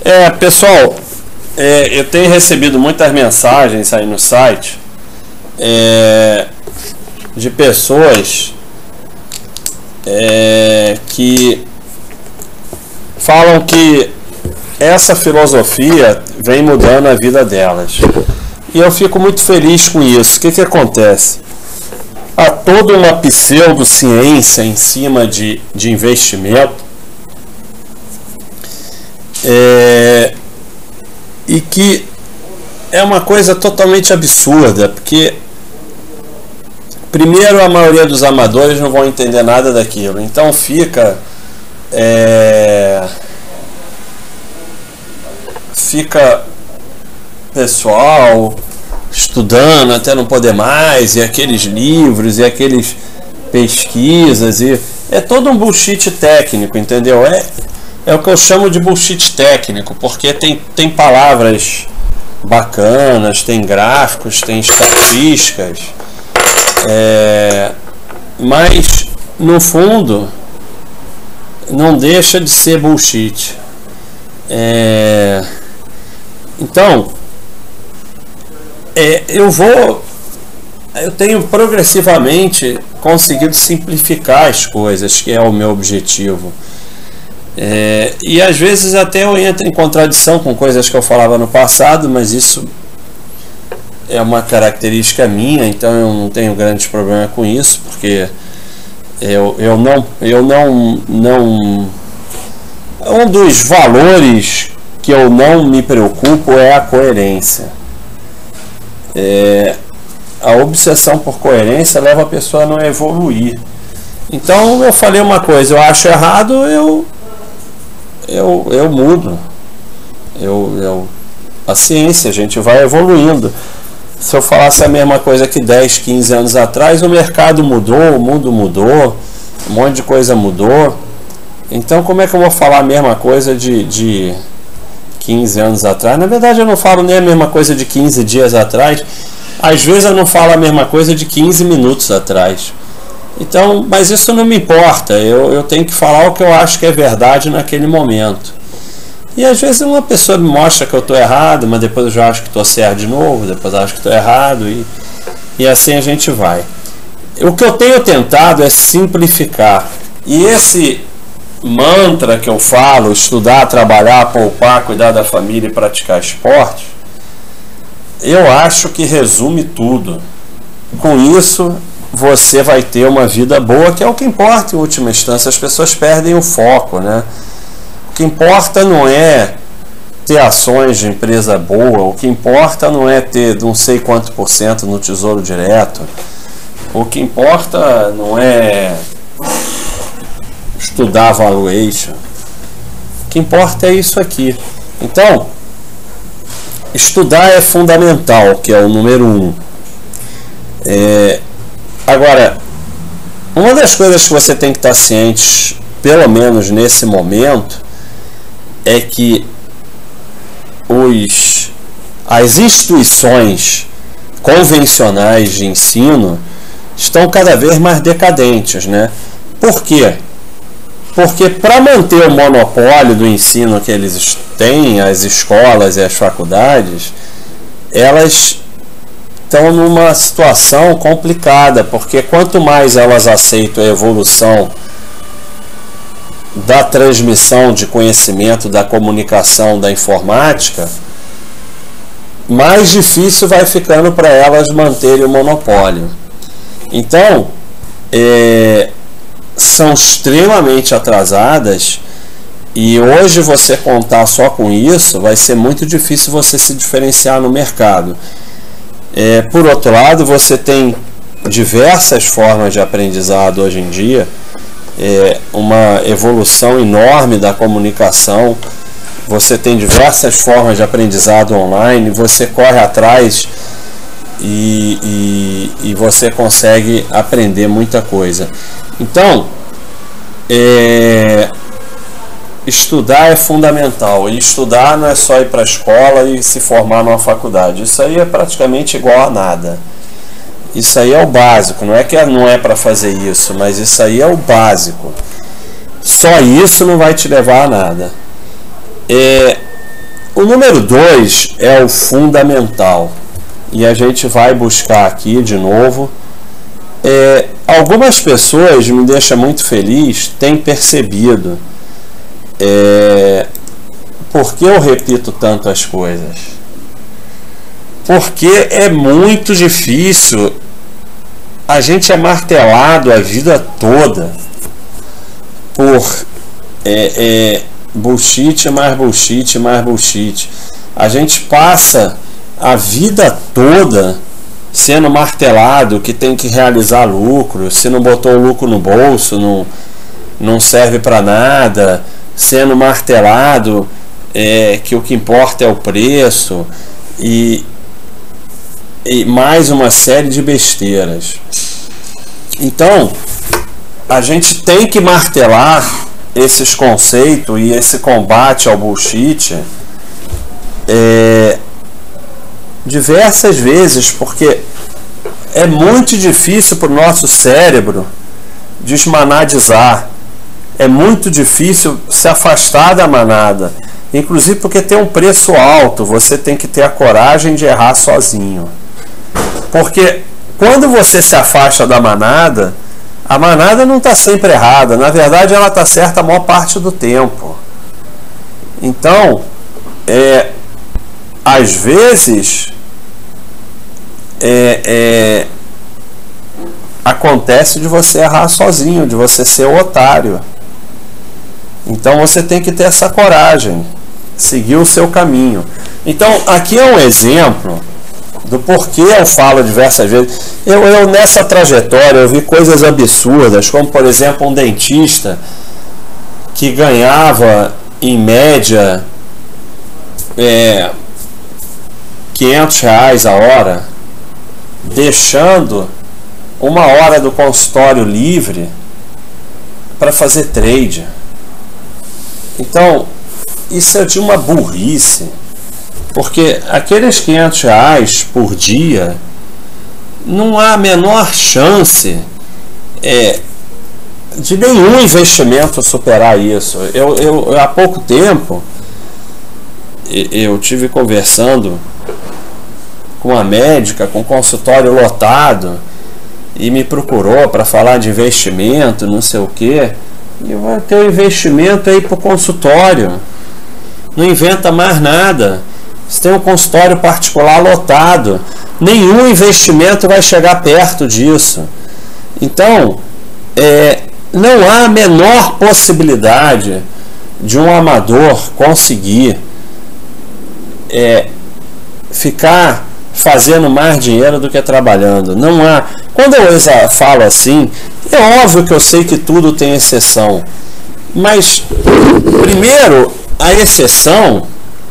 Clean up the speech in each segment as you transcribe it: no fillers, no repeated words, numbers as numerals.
Pessoal, eu tenho recebido muitas mensagens aí no site de pessoas que falam que essa filosofia vem mudando a vida delas. E eu fico muito feliz com isso. O que acontece? Há toda uma pseudociência em cima de investimento, e que é uma coisa totalmente absurda, porque primeiro a maioria dos amadores não vão entender nada daquilo, então fica pessoal estudando até não poder mais, e aqueles livros e aqueles pesquisas, e é todo um bullshit técnico, entendeu? É o que eu chamo de bullshit técnico, porque tem palavras bacanas, tem gráficos, tem estatísticas, mas no fundo não deixa de ser bullshit. Então eu tenho progressivamente conseguido simplificar as coisas, que é o meu objetivo. E às vezes até eu entro em contradição com coisas que eu falava no passado, mas isso é uma característica minha, então eu não tenho grandes problemas com isso, porque um dos valores que eu não me preocupo é a coerência. A obsessão por coerência leva a pessoa a não evoluir. Então eu falei uma coisa, eu acho errado, eu mudo. A ciência, a gente vai evoluindo. Se eu falasse a mesma coisa que 10, 15 anos atrás, o mercado mudou, o mundo mudou, um monte de coisa mudou. Então como é que eu vou falar a mesma coisa de 15 anos atrás? Na verdade eu não falo nem a mesma coisa de 15 dias atrás. Às vezes eu não falo a mesma coisa de 15 minutos atrás. Então, mas isso não me importa. Eu tenho que falar o que eu acho que é verdade naquele momento. E às vezes uma pessoa me mostra que eu estou errado, mas depois eu já acho que estou certo de novo, depois eu acho que estou errado, e assim a gente vai. O que eu tenho tentado é simplificar. E esse mantra que eu falo, estudar, trabalhar, poupar, cuidar da família e praticar esporte, eu acho que resume tudo. Com isso, você vai ter uma vida boa, que é o que importa em última instância. As pessoas perdem o foco, né? O que importa não é ter ações de empresa boa, o que importa não é ter não sei quanto % no Tesouro Direto, o que importa não é estudar valuation, o que importa é isso aqui. Então, estudar é fundamental, que é o número 1. Agora, uma das coisas que você tem que estar ciente, pelo menos nesse momento, é que as instituições convencionais de ensino estão cada vez mais decadentes, né? Por quê? Porque para manter o monopólio do ensino que eles têm, as escolas e as faculdades, elas estão numa situação complicada, porque quanto mais elas aceitam a evolução da transmissão de conhecimento, da comunicação, da informática, mais difícil vai ficando para elas manterem o monopólio. Então, são extremamente atrasadas, e hoje você contar só com isso vai ser muito difícil você se diferenciar no mercado. Por outro lado, você tem diversas formas de aprendizado hoje em dia, uma evolução enorme da comunicação, você tem diversas formas de aprendizado online, você corre atrás e você consegue aprender muita coisa. Então, estudar é fundamental, e estudar não é só ir para a escola e se formar numa faculdade, isso aí é praticamente igual a nada. Isso aí é o básico, não é que não é para fazer isso, mas isso aí é o básico. Só isso não vai te levar a nada. O número 2 é o fundamental. E a gente vai buscar aqui de novo. Algumas pessoas, me deixa muito feliz, têm percebido por que eu repito tanto as coisas. Porque é muito difícil. A gente é martelado a vida toda por bullshit, mais bullshit, mais bullshit. A gente passa a vida toda sendo martelado que tem que realizar lucro. Se não botou o lucro no bolso, não serve para nada. Sendo martelado que o que importa é o preço. E mais uma série de besteiras. Então, a gente tem que martelar esses conceitos e esse combate ao bullshit diversas vezes, porque é muito difícil para o nosso cérebro desmanadizar. É muito difícil se afastar da manada, inclusive porque tem um preço alto. Você tem que ter a coragem de errar sozinho, porque quando você se afasta da manada, a manada não está sempre errada. Na verdade, ela está certa a maior parte do tempo. Então, às vezes, acontece de você errar sozinho, de você ser o otário. Então, você tem que ter essa coragem, seguir o seu caminho. Então, aqui é um exemplo do porquê eu falo diversas vezes. Eu nessa trajetória eu vi coisas absurdas, como por exemplo um dentista que ganhava em média R$500 a hora, deixando 1 hora do consultório livre para fazer trade. Então isso é de uma burrice. Porque aqueles R$500 por dia, não há a menor chance de nenhum investimento superar isso. Eu há pouco tempo, eu tive conversando com uma médica, com um consultório lotado, e me procurou para falar de investimento, não sei o que. E vai ter um investimento aí para o consultório. Não inventa mais nada. Você tem um consultório particular lotado, nenhum investimento vai chegar perto disso. Então, não há a menor possibilidade de um amador conseguir ficar fazendo mais dinheiro do que trabalhando. Não há. Quando eu falo assim, é óbvio que eu sei que tudo tem exceção. Mas, primeiro, a exceção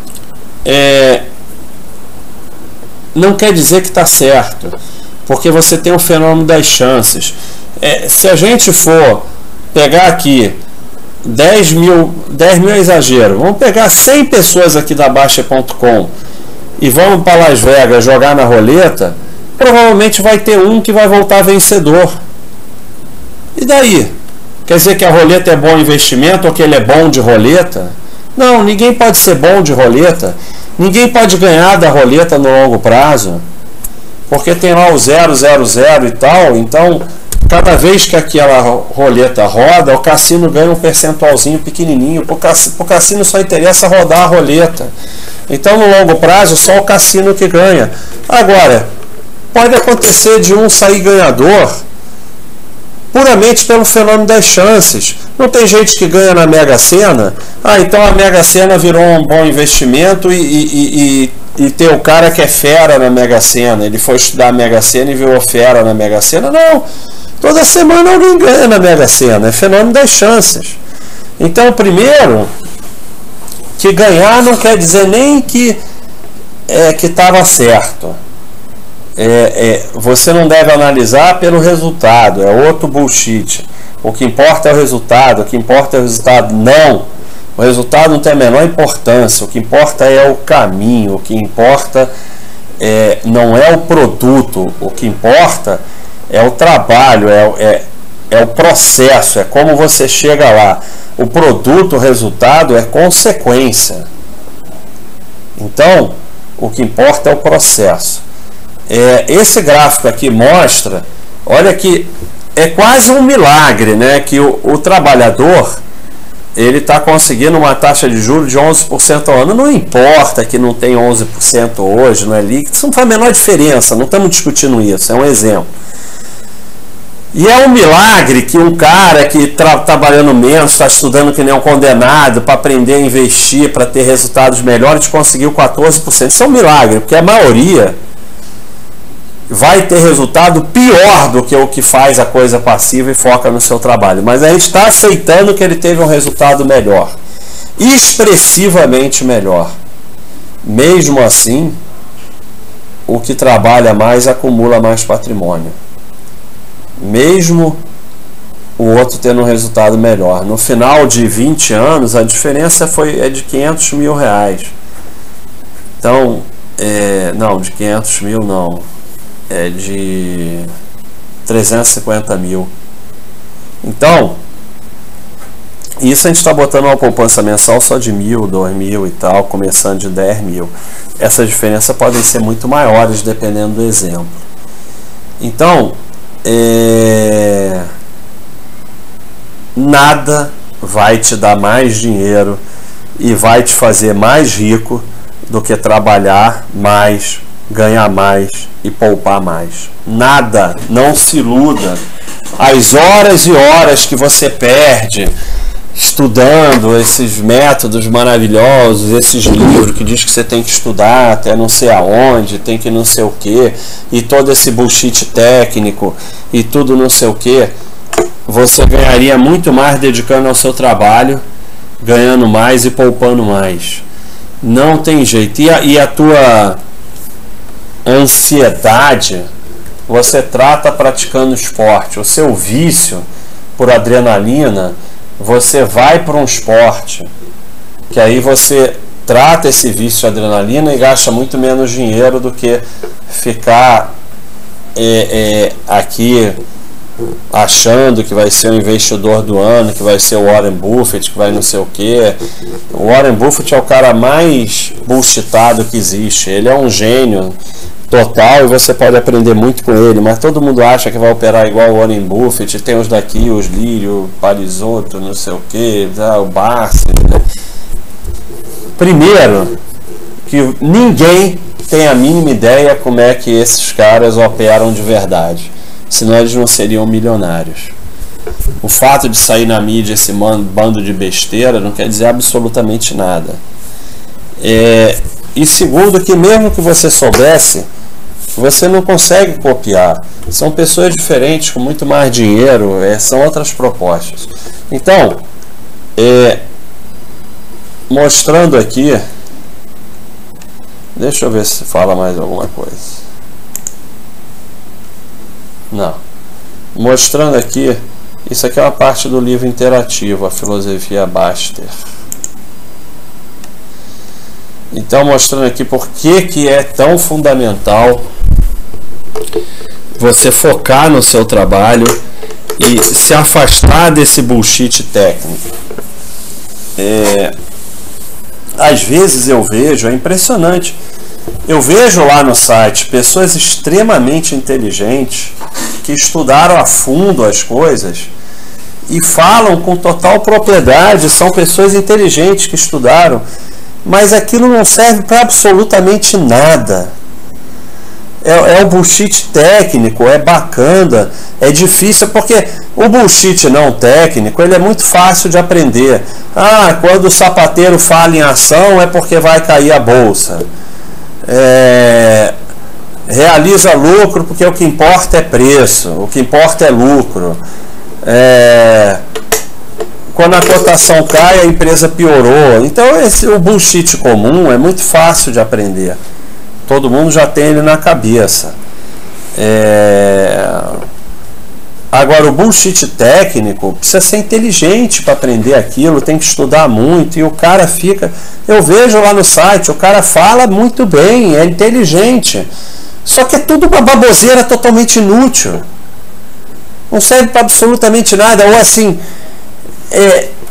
não quer dizer que está certo, porque você tem o fenômeno das chances. Se a gente for pegar aqui 10 mil é exagero, vamos pegar 100 pessoas aqui da Baixa.com e vamos para Las Vegas jogar na roleta, provavelmente vai ter um que vai voltar vencedor. E daí? Quer dizer que a roleta é bom investimento ou que ele é bom de roleta? Não, ninguém pode ser bom de roleta. Ninguém pode ganhar da roleta no longo prazo, porque tem lá o 000 e tal. Então, cada vez que aquela roleta roda, o cassino ganha um percentualzinho pequenininho. Para o cassino só interessa rodar a roleta. Então, no longo prazo, só o cassino que ganha. Agora, pode acontecer de um sair ganhador puramente pelo fenômeno das chances. Não tem gente que ganha na Mega Sena? Então a Mega Sena virou um bom investimento e tem o cara que é fera na Mega Sena. Ele foi estudar a Mega Sena e virou fera na Mega Sena? Não. Toda semana alguém ganha na Mega Sena. É fenômeno das chances. Então, primeiro, que ganhar não quer dizer nem que estava certo. Você não deve analisar pelo resultado, é outro bullshit. O que importa é o resultado, o que importa é o resultado. Não, o resultado não tem a menor importância. O que importa é o caminho, o que importa não é o produto, o que importa é o trabalho, é o processo, é como você chega lá. O produto, o resultado é consequência. Então, o que importa é o processo. Esse gráfico aqui mostra, olha que é quase um milagre, né, que o trabalhador ele está conseguindo uma taxa de juros de 11% ao ano. Não importa que não tem 11% hoje, não é líquido, isso não faz a menor diferença, não estamos discutindo isso, é um exemplo. E é um milagre que um cara que está trabalhando menos, está estudando que nem um condenado para aprender a investir, para ter resultados melhores, conseguiu 14%. Isso é um milagre, porque a maioria vai ter resultado pior do que o que faz a coisa passiva e foca no seu trabalho. Mas a gente está aceitando que ele teve um resultado melhor, expressivamente melhor. Mesmo assim, o que trabalha mais acumula mais patrimônio. Mesmo o outro tendo um resultado melhor. No final de 20 anos, a diferença é de 500 mil reais. Então, não, de 500 mil não. É de 350 mil. Então, isso a gente está botando uma poupança mensal só de 1.000, 2.000 e tal, começando de 10 mil. Essas diferenças podem ser muito maiores dependendo do exemplo. Então, nada vai te dar mais dinheiro e vai te fazer mais rico do que trabalhar mais, ganhar mais e poupar mais. Nada, não se iluda. As horas e horas que você perde estudando esses métodos maravilhosos, esses livros que diz que você tem que estudar até não sei aonde, tem que não sei o que, e todo esse bullshit técnico e tudo não sei o que, você ganharia muito mais dedicando ao seu trabalho, ganhando mais e poupando mais. Não tem jeito. E a tua ansiedade você trata praticando esporte. O seu vício por adrenalina, você vai para um esporte, que aí você trata esse vício de adrenalina e gasta muito menos dinheiro do que ficar aqui achando que vai ser o investidor do ano, que vai ser o Warren Buffett, que vai não sei o que. O Warren Buffett é o cara mais bullshitado que existe. Ele é um gênio total e você pode aprender muito com ele, mas todo mundo acha que vai operar igual o Warren Buffett. Tem os daqui, os Lírio, o Parisotto, não sei o que, o Barsi. Primeiro, que ninguém tem a mínima ideia como é que esses caras operam de verdade, senão eles não seriam milionários. O fato de sair na mídia esse bando de besteira não quer dizer absolutamente nada. E segundo, que mesmo que você soubesse, você não consegue copiar. São pessoas diferentes, com muito mais dinheiro, são outras propostas. Então, mostrando aqui, deixa eu ver se fala mais alguma coisa. Não. Mostrando aqui, isso aqui é uma parte do livro interativo, A Filosofia Baster. Então, mostrando aqui por que é tão fundamental você focar no seu trabalho e se afastar desse bullshit técnico. Às vezes eu vejo, é impressionante, eu vejo lá no site pessoas extremamente inteligentes que estudaram a fundo as coisas e falam com total propriedade, são pessoas inteligentes que estudaram, mas aquilo não serve para absolutamente nada. É um bullshit técnico, é bacana, é difícil, porque o bullshit não técnico, ele é muito fácil de aprender. Quando o sapateiro fala em ação é porque vai cair a bolsa. Realiza lucro porque o que importa é preço, o que importa é lucro. Quando a cotação cai, a empresa piorou. Então o bullshit comum é muito fácil de aprender. Todo mundo já tem ele na cabeça. Agora, o bullshit técnico precisa ser inteligente para aprender aquilo, tem que estudar muito, e o cara fica... Eu vejo lá no site, o cara fala muito bem, é inteligente, só que é tudo uma baboseira totalmente inútil. Não serve para absolutamente nada, ou assim...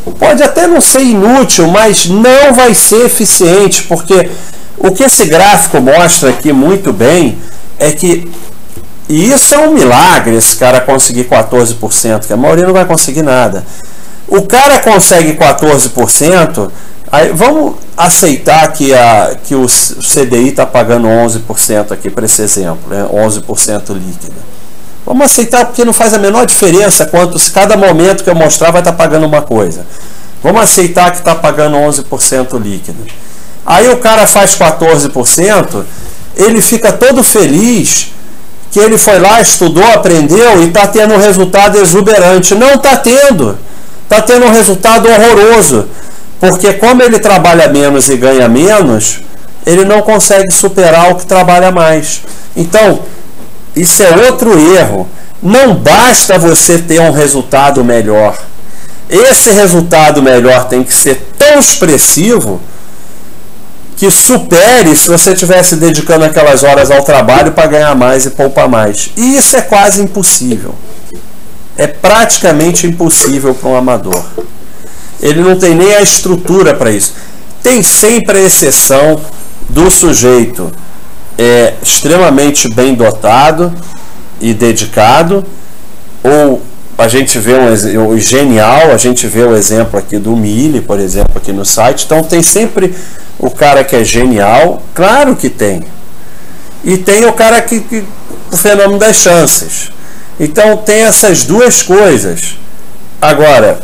pode até não ser inútil, mas não vai ser eficiente, porque o que esse gráfico mostra aqui muito bem é que, e isso é um milagre, esse cara conseguir 14%, que a maioria não vai conseguir nada. O cara consegue 14%, aí vamos aceitar que o CDI está pagando 11% aqui para esse exemplo, né? 11% líquido. Vamos aceitar porque não faz a menor diferença quanto se cada momento que eu mostrar vai estar pagando uma coisa. Vamos aceitar que está pagando 11% líquido. Aí o cara faz 14%, ele fica todo feliz que ele foi lá, estudou, aprendeu e está tendo um resultado exuberante. Não está tendo. Está tendo um resultado horroroso. Porque como ele trabalha menos e ganha menos, ele não consegue superar o que trabalha mais. Então, isso é outro erro. Não basta você ter um resultado melhor. Esse resultado melhor tem que ser tão expressivo que supere se você estivesse dedicando aquelas horas ao trabalho para ganhar mais e poupar mais. E isso é quase impossível. É praticamente impossível para um amador. Ele não tem nem a estrutura para isso. Tem sempre a exceção do sujeito extremamente bem dotado e dedicado, ou a gente vê o genial, a gente vê o exemplo aqui do Mille, por exemplo, aqui no site. Então tem sempre o cara que é genial, claro que tem. E tem o cara que o fenômeno das chances. Então tem essas duas coisas. Agora,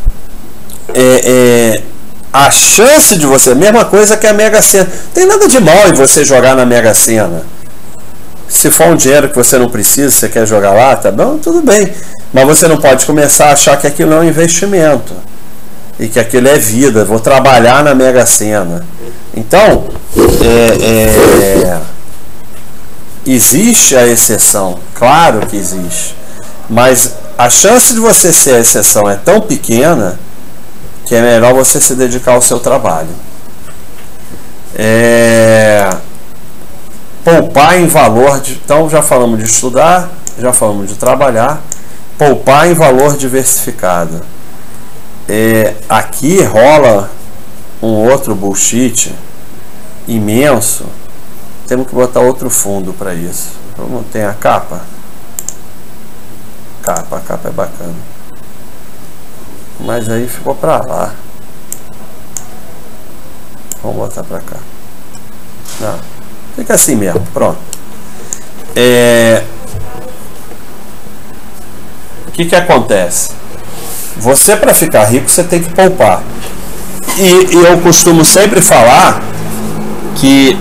a chance de você, mesma coisa que a Mega Sena. Tem nada de mal em você jogar na Mega Sena. Se for um dinheiro que você não precisa, você quer jogar lá, tá bom, tudo bem. Mas você não pode começar a achar que aquilo é um investimento e que aquilo é vida. Vou trabalhar na Mega Sena. Então, existe a exceção, claro que existe, mas a chance de você ser a exceção é tão pequena que é melhor você se dedicar ao seu trabalho. Poupar em valor então já falamos de estudar, já falamos de trabalhar. Poupar em valor diversificado. Aqui rola um outro bullshit imenso. Temos que botar outro fundo para isso. Vamos ter a capa. A capa é bacana. Mas aí ficou para lá. Vamos botar para cá. Não, fica assim mesmo, pronto. O que acontece? Você, para ficar rico, você tem que poupar. E eu costumo sempre falar que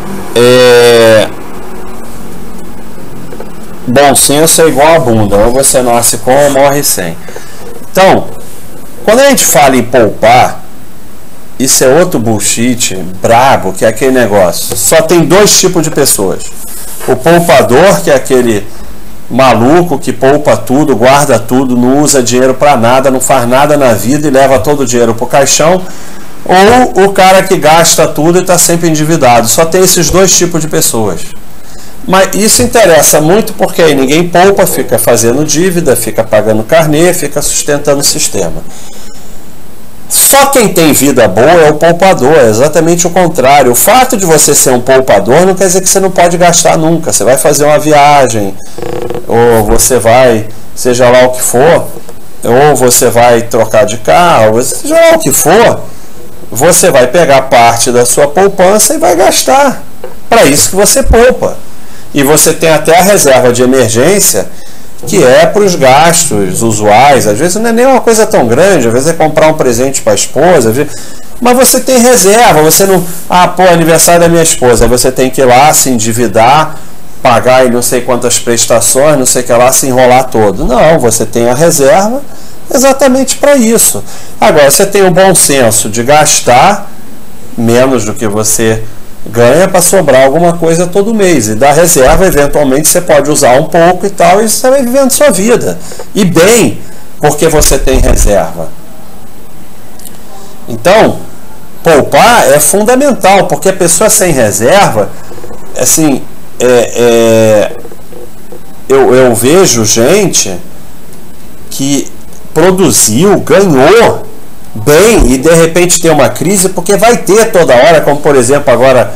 bom senso é igual a bunda, ou você nasce com ou morre sem. Então, quando a gente fala em poupar, isso é outro bullshit brabo, que é aquele negócio. Só tem dois tipos de pessoas. O poupador, que é aquele maluco que poupa tudo, guarda tudo, não usa dinheiro para nada, não faz nada na vida e leva todo o dinheiro pro caixão. Ou o cara que gasta tudo e está sempre endividado. Só tem esses dois tipos de pessoas. Mas isso interessa muito porque aí ninguém poupa, fica fazendo dívida, fica pagando carnê, fica sustentando o sistema. Só quem tem vida boa é o poupador, é exatamente o contrário. O fato de você ser um poupador não quer dizer que você não pode gastar nunca. Você vai fazer uma viagem, ou você vai, seja lá o que for, ou você vai trocar de carro, seja lá o que for, você vai pegar parte da sua poupança e vai gastar. Para isso que você poupa. E você tem até a reserva de emergência, que é para os gastos usuais. Às vezes não é nem uma coisa tão grande, às vezes é comprar um presente para a esposa, mas você tem reserva, você não... aniversário da minha esposa, você tem que ir lá se endividar, pagar em não sei quantas prestações, não sei o que lá, se enrolar todo. Não, você tem a reserva exatamente para isso. Agora, você tem o bom senso de gastar menos do que você ganha para sobrar alguma coisa todo mês. E da reserva, eventualmente, você pode usar um pouco e tal, e você vai vivendo sua vida. E bem, porque você tem reserva. Então, poupar é fundamental, porque a pessoa sem reserva, assim, eu vejo gente que produziu, ganhou bem e de repente ter uma crise, porque vai ter toda hora, como por exemplo agora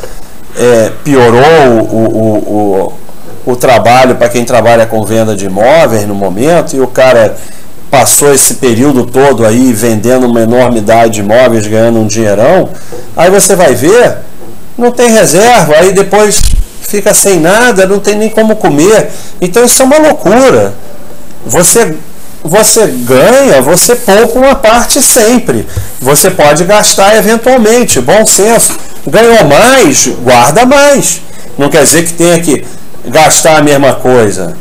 piorou o trabalho para quem trabalha com venda de imóveis no momento, e o cara passou esse período todo aí vendendo uma enormidade de imóveis, ganhando um dinheirão, aí você vai ver, não tem reserva, aí depois fica sem nada, não tem nem como comer. Então isso é uma loucura. Você ganha, você poupa uma parte sempre. Você pode gastar eventualmente, bom senso. Ganhou mais, guarda mais. Não quer dizer que tenha que gastar a mesma coisa.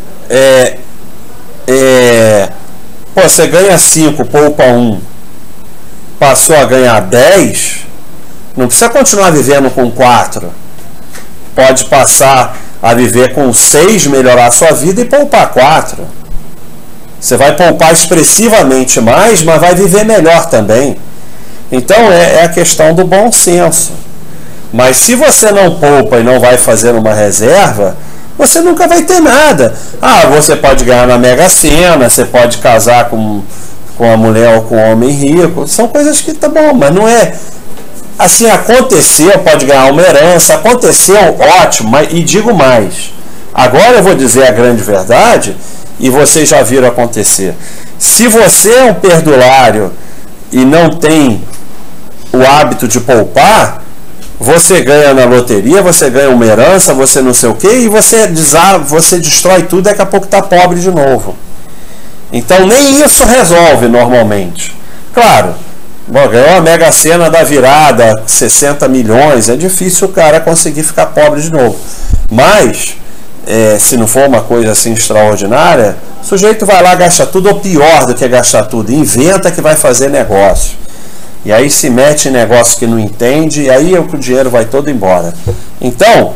Você ganha 5, poupa 1, passou a ganhar 10, não precisa continuar vivendo com 4. Pode passar a viver com 6, melhorar a sua vida e poupar 4. Você vai poupar expressivamente mais, mas vai viver melhor também. Então é a questão do bom senso. Mas se você não poupa e não vai fazer uma reserva, você nunca vai ter nada. Você pode ganhar na Mega Sena, você pode casar com a mulher ou com um homem rico. São coisas que tá bom, mas não é assim. Aconteceu, pode ganhar uma herança, aconteceu, ótimo, e digo mais. Agora eu vou dizer a grande verdade, e vocês já viram acontecer. Se você é um perdulário e não tem o hábito de poupar, você ganha na loteria, você ganha uma herança, você não sei o que, e você destrói tudo, daqui a pouco está pobre de novo. Então nem isso resolve normalmente. Claro, ganhou a Mega Sena da virada, 60 milhões, é difícil o cara conseguir ficar pobre de novo. Mas se não for uma coisa assim extraordinária, o sujeito vai lá, gasta tudo, ou pior do que gastar tudo, inventa que vai fazer negócio. E aí se mete em negócio que não entende, e aí o dinheiro vai todo embora. Então,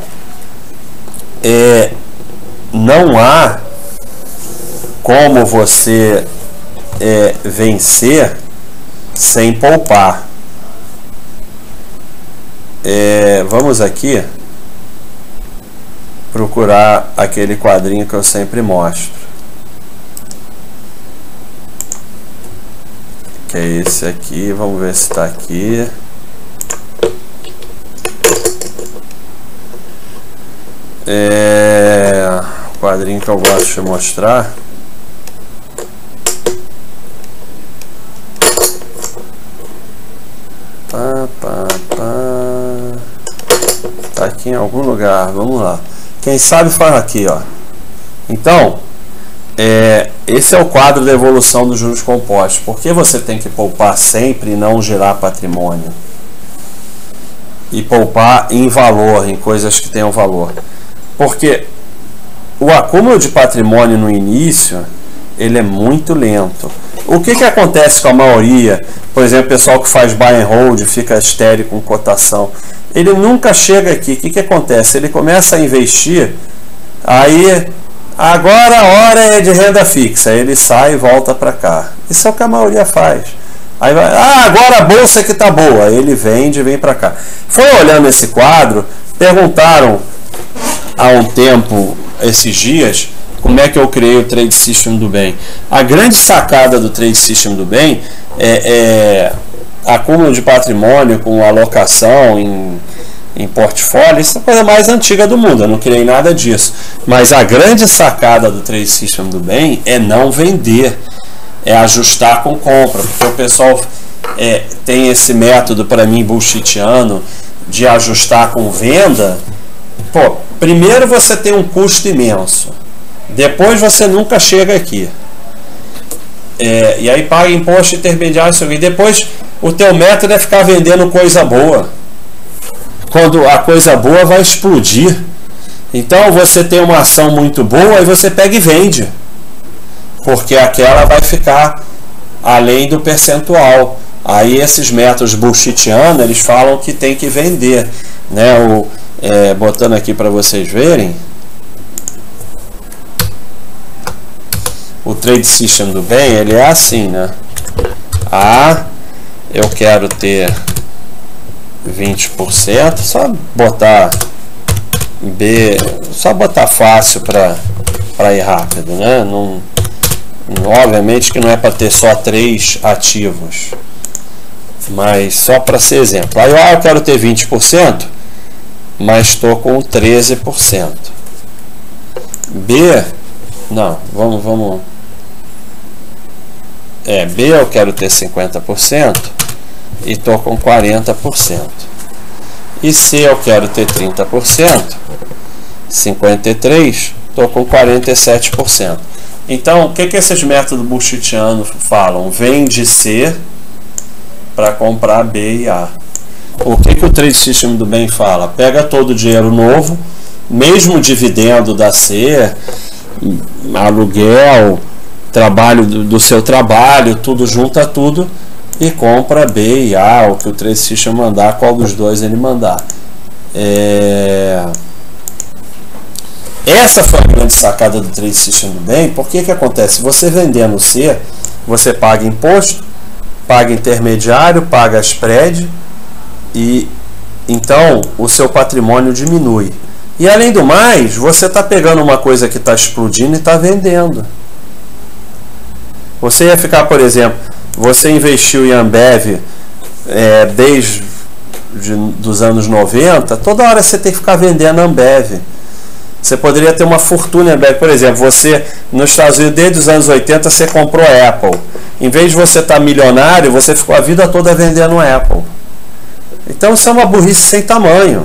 não há como você vencer sem poupar. Vamos aqui procurar aquele quadrinho que eu sempre mostro, que é esse aqui. Vamos ver se está aqui. O quadrinho que eu gosto de mostrar. Tá aqui em algum lugar. Vamos lá. Quem sabe faz aqui, ó. Então, esse é o quadro da evolução dos juros compostos. Por que você tem que poupar sempre e não gerar patrimônio? E poupar em valor, em coisas que tenham valor. Porque o acúmulo de patrimônio no início, ele é muito lento. O que acontece com a maioria? Por exemplo, o pessoal que faz buy and hold, fica estéril com cotação. Ele nunca chega aqui. O que acontece? Ele começa a investir, aí agora a hora é de renda fixa. Ele sai e volta para cá. Isso é o que a maioria faz. Aí vai, agora a bolsa que tá boa. Ele vende e vem para cá. Foi olhando esse quadro, perguntaram há um tempo, esses dias, como é que eu criei o Trade System do bem. A grande sacada do Trade System do bem é acúmulo de patrimônio com alocação em portfólio. Isso é a coisa mais antiga do mundo, eu não criei nada disso. Mas a grande sacada do Trade System do bem é não vender, é ajustar com compra, porque o pessoal tem esse método, para mim, bullshitiano, de ajustar com venda. Primeiro você tem um custo imenso, depois você nunca chega aqui, e aí paga imposto intermediário, e depois o teu método é ficar vendendo coisa boa, quando a coisa boa vai explodir. Então você tem uma ação muito boa e você pega e vende, porque aquela vai ficar além do percentual. Aí esses métodos bullshitianos, eles falam que tem que vender, né? Botando aqui para vocês verem, o Trade System do bem, ele é assim, né? A, eu quero ter 20%, só botar B, só botar fácil para ir rápido, né? Não, obviamente que não é para ter só 3 ativos. Mas só para ser exemplo. Aí eu quero ter 20%, mas estou com 13%. B, não, vamos. B eu quero ter 50% e estou com 40%. E C eu quero ter 30%, 53%, estou com 47%. Então, o que esses métodos bullshitianos falam? Vende C para comprar B e A. O que o Trade System do bem fala? Pega todo o dinheiro novo, mesmo dividendo da C, aluguel, trabalho do seu trabalho, tudo, junta tudo e compra B e A, o que o Trade System mandar, qual dos dois ele mandar. Essa foi a grande sacada do Trade System do bem. Porque que acontece? Você vendendo C, você paga imposto, paga intermediário, paga spread, e então o seu patrimônio diminui. E além do mais, você está pegando uma coisa que está explodindo e está vendendo. Você ia ficar, por exemplo, você investiu em Ambev desde dos anos 90, toda hora você tem que ficar vendendo Ambev. Você poderia ter uma fortuna em Ambev. Por exemplo, você nos Estados Unidos, desde os anos 80, você comprou Apple. Em vez de você estar milionário, você ficou a vida toda vendendo Apple. Então isso é uma burrice sem tamanho.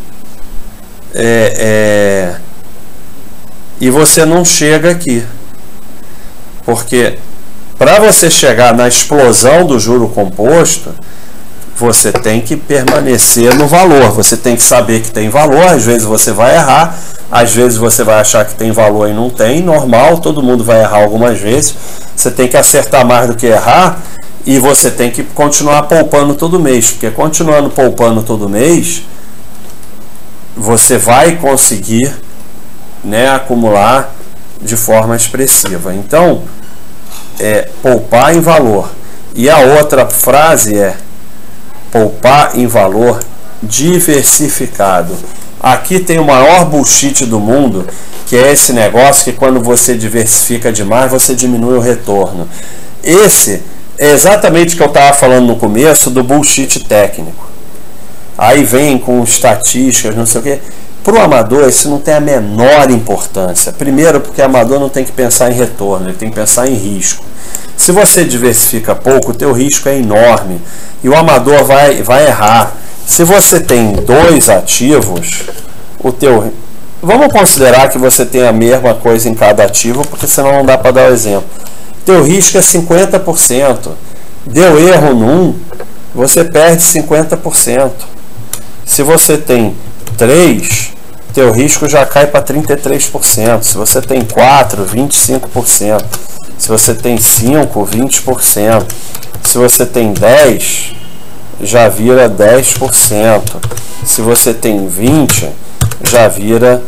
E você não chega aqui. Porque para você chegar na explosão do juro composto, você tem que permanecer no valor. Você tem que saber que tem valor. Às vezes você vai errar, às vezes você vai achar que tem valor e não tem. Normal, todo mundo vai errar algumas vezes. Você tem que acertar mais do que errar. E você tem que continuar poupando todo mês. Porque continuando poupando todo mês, você vai conseguir, acumular de forma expressiva. Então, poupar em valor. E a outra frase é poupar em valor diversificado. Aqui tem o maior bullshit do mundo, que é esse negócio que quando você diversifica demais, você diminui o retorno. Esse é exatamente o que eu estava falando no começo do bullshit técnico. Aí vem com estatísticas, não sei o que. Para o amador, isso não tem a menor importância. Primeiro, porque o amador não tem que pensar em retorno, ele tem que pensar em risco. Se você diversifica pouco, o teu risco é enorme e o amador vai errar. Se você tem 2 ativos, vamos considerar que você tem a mesma coisa em cada ativo, porque senão não dá para dar o exemplo. Teu risco é 50%. Deu erro num, você perde 50%. Se você tem 3, teu risco já cai para 33%. Se você tem 4, 25%. Se você tem 5, 20%. Se você tem 10, já vira 10%. Se você tem 20, já vira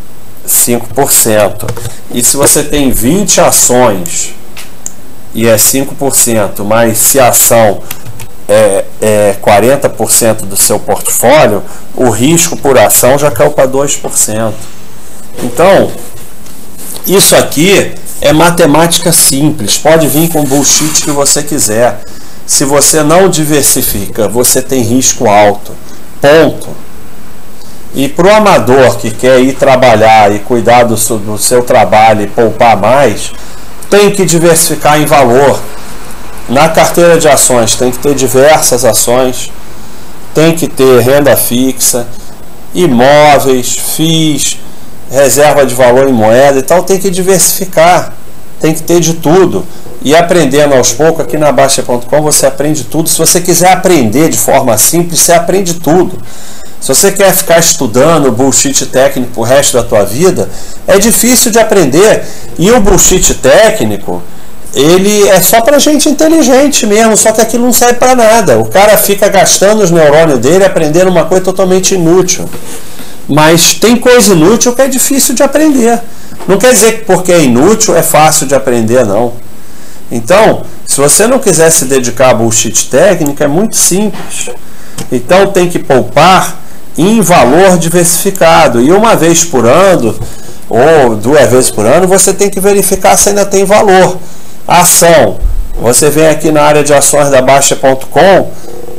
5%. E se você tem 20 ações e é 5%, mas se a ação é 40% do seu portfólio, o risco por ação já caiu para 2%. Então, isso aqui é matemática simples, pode vir com o bullshit que você quiser. Se você não diversifica, você tem risco alto. Ponto. E para o amador que quer ir trabalhar e cuidar do seu trabalho e poupar mais, tem que diversificar em valor. Na carteira de ações tem que ter diversas ações, tem que ter renda fixa, imóveis, FIIs, reserva de valor em moeda e tal, tem que diversificar, tem que ter de tudo. E aprendendo aos poucos, aqui na Baixa.com você aprende tudo. Se você quiser aprender de forma simples, você aprende tudo. Se você quer ficar estudando bullshit técnico o resto da tua vida, é difícil de aprender. E o bullshit técnico, ele é só para gente inteligente mesmo, só que aquilo não serve para nada. O cara fica gastando os neurônios dele aprendendo uma coisa totalmente inútil. Mas tem coisa inútil que é difícil de aprender. Não quer dizer que porque é inútil é fácil de aprender, não. Então, se você não quiser se dedicar a bullshit técnico, é muito simples. Então tem que poupar em valor diversificado. E uma vez por ano, ou 2 vezes por ano, você tem que verificar se ainda tem valor. Ação. Você vem aqui na área de ações da Baixa.com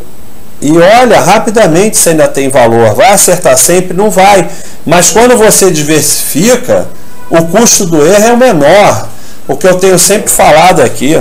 e olha rapidamente se ainda tem valor. Vai acertar sempre? Não vai. Mas quando você diversifica, o custo do erro é o menor. O que eu tenho sempre falado aqui,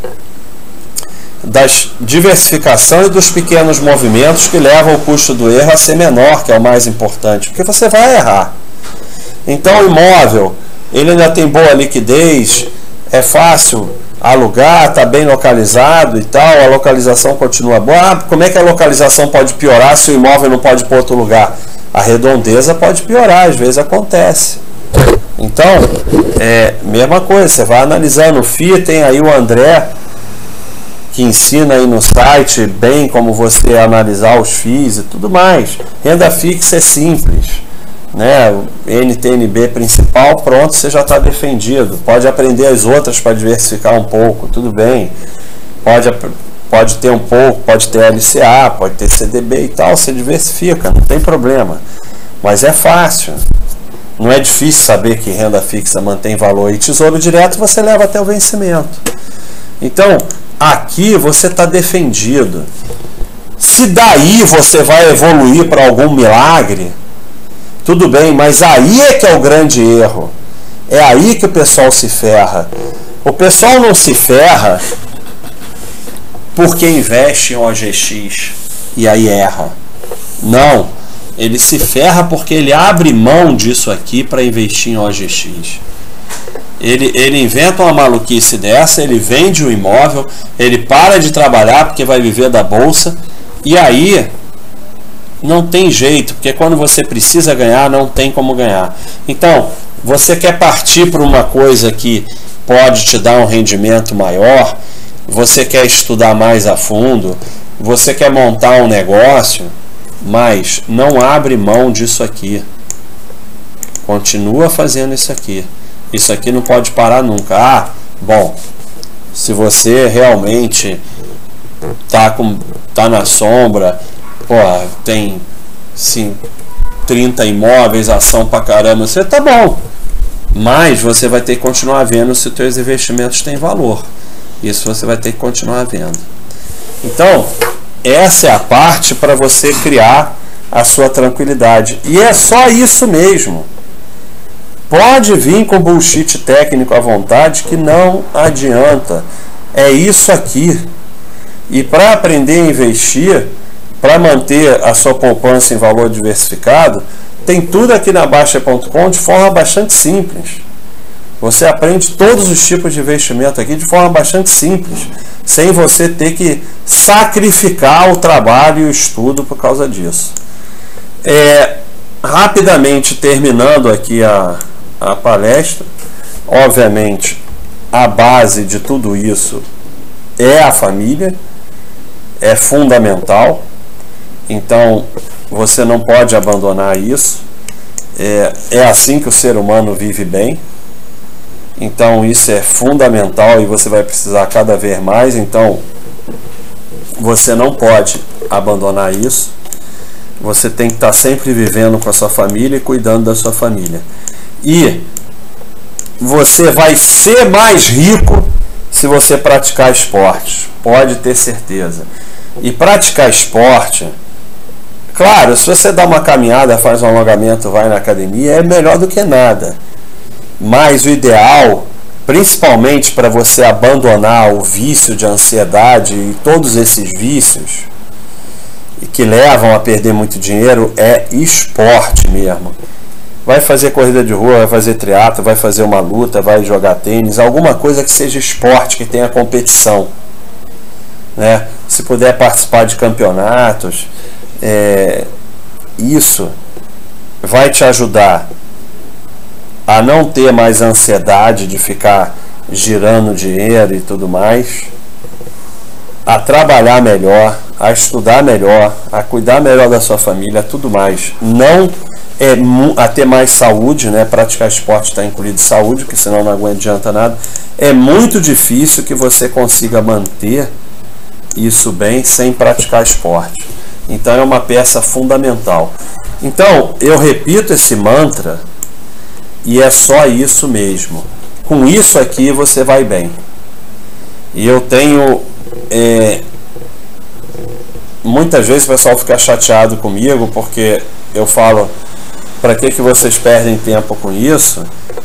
da diversificação e dos pequenos movimentos que levam o custo do erro a ser menor, que é o mais importante, porque você vai errar. Então o imóvel, ele ainda tem boa liquidez, é fácil alugar, está bem localizado e tal, a localização continua boa. Como é que a localização pode piorar se o imóvel não pode ir para outro lugar? A redondeza pode piorar, às vezes acontece. Então, mesma coisa, você vai analisando o FII, tem aí o André, que ensina aí no site bem como você analisar os FIIs e tudo mais. Renda fixa é simples, né? O NTNB principal, pronto, você já está defendido. Pode aprender as outras para diversificar um pouco, tudo bem. Pode ter um pouco, pode ter LCA, pode ter CDB e tal, você diversifica, não tem problema. Mas é fácil. Não é difícil saber que renda fixa mantém valor, e tesouro direto você leva até o vencimento. Então, aqui você está defendido. Se daí você vai evoluir para algum milagre, tudo bem, mas aí é que é o grande erro. É aí que o pessoal se ferra. O pessoal não se ferra porque investe em OGX e aí erra. Não. Ele se ferra porque ele abre mão disso aqui para investir em OGX. Ele inventa uma maluquice dessa, ele vende o imóvel, ele para de trabalhar porque vai viver da bolsa, e aí não tem jeito, porque quando você precisa ganhar, não tem como ganhar. Então, você quer partir para uma coisa que pode te dar um rendimento maior, você quer estudar mais a fundo, você quer montar um negócio, mas não abre mão disso aqui. Continua fazendo isso aqui. Isso aqui não pode parar nunca. Bom, se você realmente tá na sombra, tem 30 imóveis, ação pra caramba, você tá bom. Mas você vai ter que continuar vendo se os seus investimentos têm valor. Isso você vai ter que continuar vendo. Então, essa é a parte para você criar a sua tranquilidade. E é só isso mesmo. Pode vir com bullshit técnico à vontade, que não adianta. É isso aqui. E para aprender a investir, para manter a sua poupança em valor diversificado, tem tudo aqui na Baixa.com de forma bastante simples. Você aprende todos os tipos de investimento aqui de forma bastante simples, sem você ter que sacrificar o trabalho e o estudo por causa disso. Rapidamente terminando aqui a palestra, obviamente a base de tudo isso é a família, é fundamental, então você não pode abandonar isso, é assim que o ser humano vive bem. Então isso é fundamental e você vai precisar cada vez mais. Então você não pode abandonar isso. Você tem que estar sempre vivendo com a sua família e cuidando da sua família. E você vai ser mais rico se você praticar esporte. Pode ter certeza. E praticar esporte, claro, se você dá uma caminhada, faz um alongamento, vai na academia, é melhor do que nada. Mas o ideal, principalmente para você abandonar o vício de ansiedade e todos esses vícios que levam a perder muito dinheiro, é esporte mesmo. Vai fazer corrida de rua, vai fazer triatlo, vai fazer uma luta, vai jogar tênis, alguma coisa que seja esporte, que tenha competição, né? Se puder participar de campeonatos, isso vai te ajudar a não ter mais ansiedade de ficar girando dinheiro e tudo mais, a trabalhar melhor, a estudar melhor, a cuidar melhor da sua família, tudo mais. Não a ter mais saúde, né? Praticar esporte está incluído saúde, porque senão não adianta nada. É muito difícil que você consiga manter isso bem sem praticar esporte. Então é uma peça fundamental. Então eu repito esse mantra e é só isso mesmo. Com isso aqui você vai bem. E eu tenho muitas vezes o pessoal fica chateado comigo porque eu falo, para que vocês perdem tempo com isso?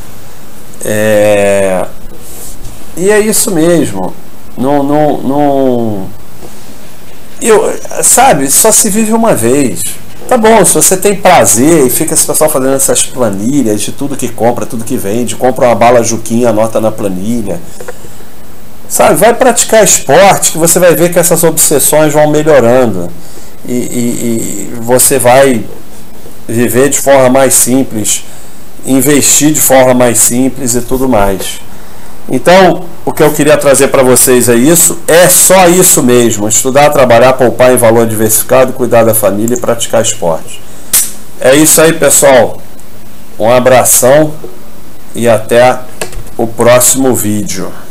E é isso mesmo. Sabe, só se vive uma vez. Tá bom, se você tem prazer e fica esse pessoal fazendo essas planilhas de tudo que compra, tudo que vende, compra uma bala Juquinha, anota na planilha. Sabe, vai praticar esporte que você vai ver que essas obsessões vão melhorando. E você vai viver de forma mais simples, investir de forma mais simples e tudo mais. Então, o que eu queria trazer para vocês é isso, é só isso mesmo: estudar, trabalhar, poupar em valor diversificado, cuidar da família e praticar esporte. É isso aí, pessoal. Um abração e até o próximo vídeo.